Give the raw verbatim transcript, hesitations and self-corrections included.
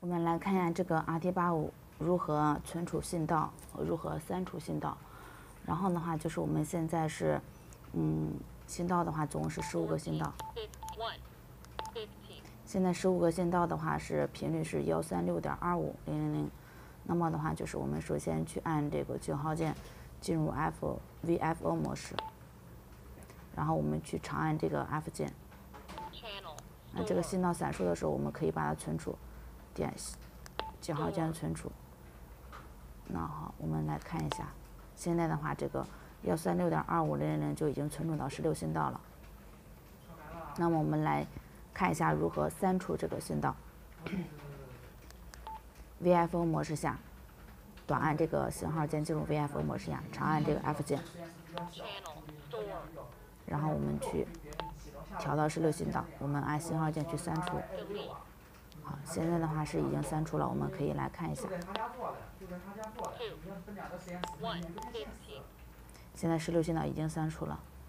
我们来看一下这个 R T 八五如何存储信道，如何删除信道。然后的话就是我们现在是，嗯，信道的话总共是十五个信道。现在十五个信道的话是频率是幺三六点二五零零零。那么的话就是我们首先去按这个井号键，进入 F V F O 模式。然后我们去长按这个 F 键。那这个信道闪烁的时候，我们可以把它存储。点井号键存储。那好，我们来看一下，现在的话，这个幺三六点二五零零零就已经存储到十六信道了。那么我们来看一下如何删除这个信道。V F O 模式下，短按这个信号键进入 V F O 模式下，长按这个 F 键，然后我们去调到十六信道，我们按信号键去删除。好，现在的话是已经删除了，我们可以来看一下。现在十六信道已经删除了。